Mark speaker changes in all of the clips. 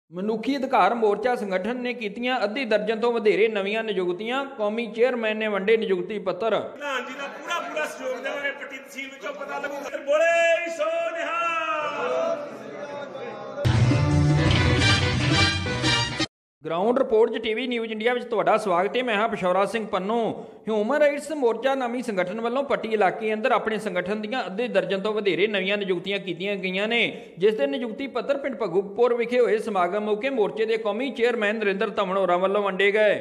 Speaker 1: ਮਨੁੱਖੀ ਅਧਿਕਾਰ ਮੋਰਚਾ ਸੰਗਠਨ ਨੇ ਕੀਤੀਆਂ ਅੱਧੀ ਦਰਜਨ ਤੋਂ ਵਧੇਰੇ ਨਵੀਆਂ ਨਿਯੁਕਤੀਆਂ। ਕੌਮੀ ਚੇਅਰਮੈਨ ਨੇ ਵੰਡੇ ਨਿਯੁਕਤੀ ਪੱਤਰ।
Speaker 2: ਪ੍ਰਧਾਨ ਜੀ ਦਾ ਪੂਰਾ ਸਹਿਯੋਗ ਦੇਵਾਂਗੇ। ਪੱਟੀ ਤਹਿਸੀਲ ਵਿੱਚੋਂ ਪਤਾ ਲੱਗੂ। ਬੋਲੇ ਸੋ ਨਿਹਾਲ।
Speaker 1: ਗਰਾਊਂਡ ਰਿਪੋਰਟ 'ਚ ਟੀਵੀ ਨਿਊਜ਼ ਇੰਡੀਆ ਵਿੱਚ ਤੁਹਾਡਾ ਸਵਾਗਤ ਹੈ। ਮੈਂ ਹਾਂ ਪਿਸ਼ੌਰਾ ਸਿੰਘ ਪੰਨੂ। ਹਿਊਮਨ ਰਾਈਟਸ ਮੋਰਚਾ ਨਾਮੀ ਸੰਗਠਨ ਵੱਲੋਂ ਪੱਟੀ ਇਲਾਕੇ ਅੰਦਰ ਆਪਣੇ ਸੰਗਠਨ ਦੀਆਂ ਅੱਧੇ ਦਰਜਨ ਤੋਂ ਵਧੇਰੇ ਨਵੀਆਂ ਨਿਯੁਕਤੀਆਂ ਕੀਤੀਆਂ ਗਈਆਂ ਨੇ, ਜਿਸ ਦੇ ਨਿਯੁਕਤੀ ਪੱਤਰ ਪਿੰਡ ਭਗੂਪੁਰ ਵਿਖੇ ਹੋਏ ਸਮਾਗਮ ਮੌਕੇ ਮੋਰਚੇ ਦੇ ਕੌਮੀ ਚੇਅਰਮੈਨ ਨਰਿੰਦਰ ਧਮਨ ਹੋਰਾਂ ਵੱਲੋਂ ਵੰਡੇ ਗਏ।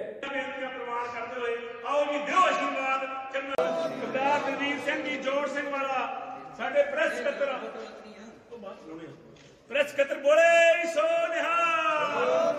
Speaker 2: ਪ੍ਰੈਸ ਸਕੱਤਰ ਬੋਲੇ ਸੋ ਨਿਹਾਲ।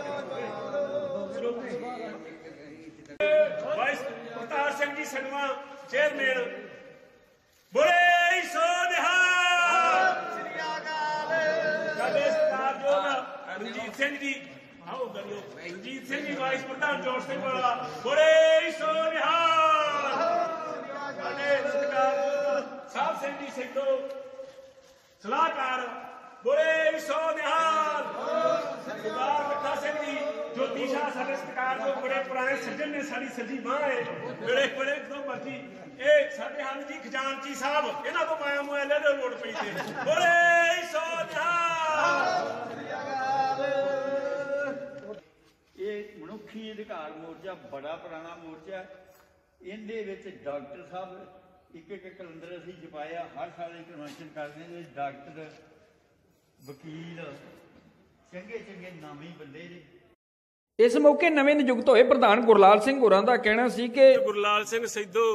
Speaker 2: ਵਾਈਸ ਪ੍ਰਤਾਪ ਸਿੰਘ ਜੀ ਸੰਗਵਾ ਚੇਅਰਮੈਨ ਬੋਲੇ ਸੋ ਨਿਹਾਲ। ਸਾਡੇ ਸਤਿਕਾਰਯੋਗ ਰਣਜੀਤ ਸਿੰਘ ਜੀ ਆਓ ਗਲਿਓ। ਰਣਜੀਤ ਸਿੰਘ ਜੀ ਵਾਈਸ ਪ੍ਰਧਾਨ ਜੋੜ ਸਿੰਘ ਵਾਲਾ ਬੋਲੇ ਸੋ ਨਿਹਾਲ। ਸਾਡੇ ਸਤਿਕਾਰਯੋਗ ਸਾਹਿਬ ਸਿੰਘ ਜੀ ਸਿੱਧੂ ਸਲਾਹਕਾਰ ਬੋਲੇ ਸੋ ਨਿਹਾਲ। ਸਰਦਾਰ ਮਿੱਠਾ ਸਿੰਘ ਜੀ ਜੋਤੀ ਸ਼ਾਹ ਸਾਡੇ ਸਤਿਕਾਰ ਤੋਂ ਬੜੇ ਪੁਰਾਣੇ ਸੱਜਣ ਨੇ, ਸਾਡੀ ਸੱਜੀ ਬਾਂਹ ਹੈ। ਬੜੇ ਤੋਂ ਮਰਜੀ ਇਹ ਸਾਡੇ ਹਨ ਜੀ ਖਜ਼ਾਨਚੀ ਸਾਹਿਬ, ਇਹਨਾਂ ਤੋਂ ਮਾਇਆ ਮੁਆਲੇ ਦੇ ਲੋੜ ਪਈ ਤੇ ਬੋਲੇ ਸੋ ਨਿਹਾਲ।
Speaker 3: ਇਹ ਮਨੁੱਖੀ ਅਧਿਕਾਰ ਮੋਰਚਾ ਬੜਾ ਪੁਰਾਣਾ ਮੋਰਚਾ ਹੈ। ਇਹਦੇ ਵਿੱਚ ਡਾਕਟਰ ਸਾਹਿਬ ਇੱਕ ਕੈਲੰਡਰ ਅਸੀਂ ਛਪਾਇਆ, ਹਰ ਸਾਲ ਇੱਕ ਕਨਵੈਨਸ਼ਨ ਕਰਦੇ ਹਾਂ। ਜਿਹਦੇ ਡਾਕਟਰ, ਵਕੀਲ, ਚੰਗੇ ਨਾਮੀ ਬੰਦੇ ਨੇ।
Speaker 1: ਇਸ ਮੌਕੇ ਨਵੇਂ ਨਿਯੁਕਤ ਹੋਏ ਪ੍ਰਧਾਨ ਗੁਰਲਾਲ ਸਿੰਘ ਹੋਰਾਂ ਦਾ ਕਹਿਣਾ ਸੀ ਕਿ
Speaker 2: ਗੁਰਲਾਲ ਸਿੰਘ ਸਿੱਧੂ,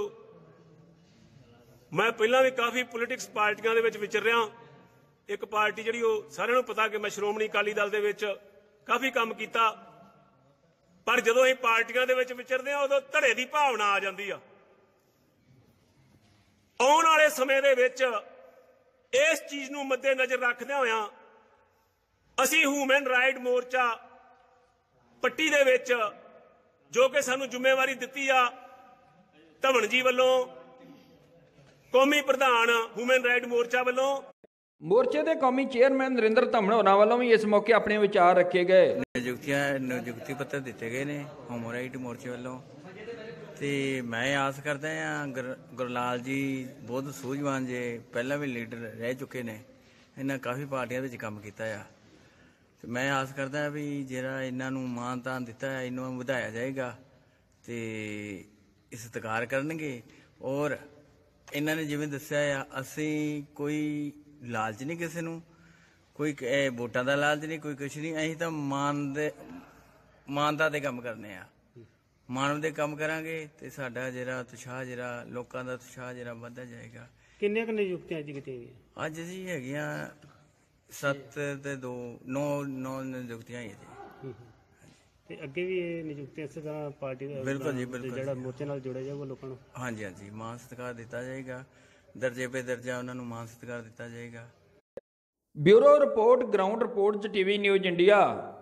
Speaker 2: ਮੈਂ ਪਹਿਲਾਂ ਵੀ ਕਾਫੀ ਪੋਲੀਟਿਕਸ ਪਾਰਟੀਆਂ ਦੇ ਵਿੱਚ ਵਿਚਰ ਰਿਹਾ। ਇੱਕ ਪਾਰਟੀ ਜਿਹੜੀ ਉਹ ਸਾਰਿਆਂ ਨੂੰ ਪਤਾ ਕਿ ਮੈਂ ਸ਼੍ਰੋਮਣੀ ਅਕਾਲੀ ਦਲ ਦੇ ਵਿੱਚ ਕਾਫੀ ਕੰਮ ਕੀਤਾ, ਪਰ ਜਦੋਂ ਅਸੀਂ ਪਾਰਟੀਆਂ ਦੇ ਵਿੱਚ ਵਿਚਰਦੇ ਹਾਂ ਉਦੋਂ ਧੜੇ ਦੀ ਭਾਵਨਾ ਆ ਜਾਂਦੀ ਆ। ਆਉਣ ਵਾਲੇ ਸਮੇਂ ਦੇ ਵਿੱਚ ਇਸ ਚੀਜ਼ ਨੂੰ ਮੱਦੇ ਨਜ਼ਰ ਰੱਖਦਿਆਂ ਹੋਇਆਂ ਅਸੀਂ ਹਿਊਮਨ ਰਾਈਟ ਮੋਰਚਾ ਪੱਟੀ ਦੇ ਵਿੱਚ, ਜੋ ਕਿ ਸਾਨੂੰ ਜ਼ਿੰਮੇਵਾਰੀ ਦਿੱਤੀ ਆ ਧਮਨ ਜੀ ਵੱਲੋਂ, ਕੌਮੀ ਪ੍ਰਧਾਨ ਹਿਊਮਨ ਰਾਈਟ ਮੋਰਚਾ ਵੱਲੋਂ,
Speaker 1: ਮੋਰਚੇ ਦੇ ਕੌਮੀ ਚੇਅਰਮੈਨ ਨਰਿੰਦਰ ਧਮਨ ਹੋਰਾਂ ਵੱਲੋਂ ਵੀ ਇਸ ਮੌਕੇ ਆਪਣੇ ਵਿਚਾਰ ਰੱਖੇ ਗਏ।
Speaker 4: ਨਿਯੁਕਤੀ ਪੱਤਰ ਦਿੱਤੇ ਗਏ ਨੇ ਹਿਊਮਨ ਰਾਈਟ ਮੋਰਚੇ ਵੱਲੋਂ, ਤੇ ਮੈਂ ਆਸ ਕਰਦਾ ਹਾਂ ਗੁਰਲਾਲ ਜੀ ਬਹੁਤ ਸੂਝਵਾਨ ਜੇ, ਪਹਿਲਾਂ ਵੀ ਲੀਡਰ ਰਹਿ ਚੁੱਕੇ ਨੇ, ਇਹਨਾਂ ਕਾਫੀ ਪਾਰਟੀਆਂ ਵਿੱਚ ਕੰਮ ਕੀਤਾ ਆ। ਤੇ ਮੈਂ ਆਸ ਕਰਦਾ ਵੀ ਜਿਹੜਾ ਇਹਨਾਂ ਨੂੰ ਮਾਣ ਤਾਣ ਦਿੱਤਾ ਹੈ ਇਹਨੂੰ ਵਧਾਇਆ ਜਾਏਗਾ ਤੇ ਸਤਿਕਾਰ ਕਰਨਗੇ। ਔਰ ਇਹਨਾਂ ਨੇ ਜਿਵੇਂ ਦੱਸਿਆ ਆ, ਅਸੀਂ ਕੋਈ ਲਾਲਚ ਨਹੀਂ ਕਿਸੇ ਨੂੰ, ਕੋਈ ਵੋਟਾਂ ਦਾ ਲਾਲਚ ਨਹੀਂ, ਕੋਈ ਕੁਛ ਨਹੀਂ। ਅਸੀਂ ਤਾਂ ਮਾਨਤਾ ਦੇ ਕੰਮ ਕਰਨੇ ਆ, ਮਾਨਵ ਦੇ ਕੰਮ ਕਰਾਂਗੇ ਤੇ ਸਾਡਾ ਜਿਹੜਾ ਉਤਸ਼ਾਹ, ਜਿਹੜਾ ਲੋਕਾਂ ਦਾ ਉਤਸ਼ਾਹ ਜਿਹੜਾ ਵੱਧਦਾ ਜਾਏਗਾ।
Speaker 5: ਕਿੰਨੀਆਂ ਕੁ ਨਿਯੁਕਤੀਆਂ ਅੱਜ ਕੀਤੀਆਂ ਗਈਆਂ?
Speaker 4: ਅੱਜ ਜੀ ਹੈਗੀਆਂ 7 ਤੇ 2 9 ਨਿਯੁਕਤੀਆਂ ਹੀ ਜੀ।
Speaker 5: ਤੇ ਅੱਗੇ ਵੀ ਇਹ ਨਿਯੁਕਤੀਆਂ ਇਸੇ ਤਰ੍ਹਾਂ ਪਾਰਟੀ
Speaker 4: ਬਿਲਕੁਲ ਜੀ, ਬਿਲਕੁਲ
Speaker 5: ਜਿਹੜਾ ਮੋਰਚੇ ਨਾਲ ਜੁੜਿਆ ਜਾਊਗਾ ਲੋਕਾਂ ਨੂੰ।
Speaker 4: ਹਾਂਜੀ ਮਾਨ ਸਤਿਕਾਰ ਦਿੱਤਾ ਜਾਏਗਾ, ਦਰਜੇ ਪੇ ਦਰਜਾ ਉਹਨਾਂ ਨੂੰ ਮਾਨ ਸਤਿਕਾਰ ਦਿੱਤਾ ਜਾਏਗਾ।
Speaker 1: ਬਿਊਰੋ ਰਿਪੋਰਟ, ਗਰਾਊਂਡ ਰਿਪੋਰਟ 'ਚ ਟੀਵੀ ਨਿਊਜ਼ ਇੰਡੀਆ।